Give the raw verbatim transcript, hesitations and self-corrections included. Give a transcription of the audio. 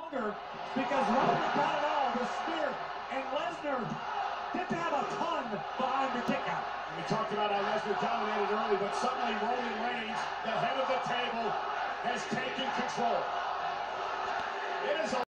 longer because Roman got it all. The spear, and Lesnar didn't have a ton behind the kick out. We talked about how Lesnar dominated early, but suddenly Roman Reigns, the head of the table, has taken control. It is a